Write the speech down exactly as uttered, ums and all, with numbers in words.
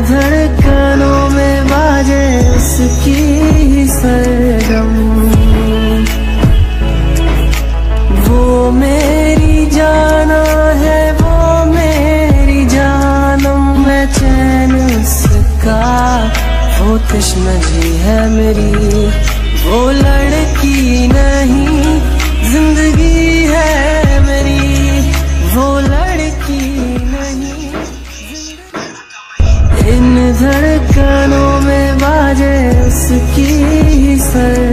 धड़कनों में बाजे उसकी सरगम। वो मेरी जाना है, वो मेरी जानम, मैं चैन उसका, वो तश्नगी है मेरी। वो लड़की नहीं जिंदगी है मेरी, वो लड़की नहीं। इन धड़कनों में बाजे उसकी सर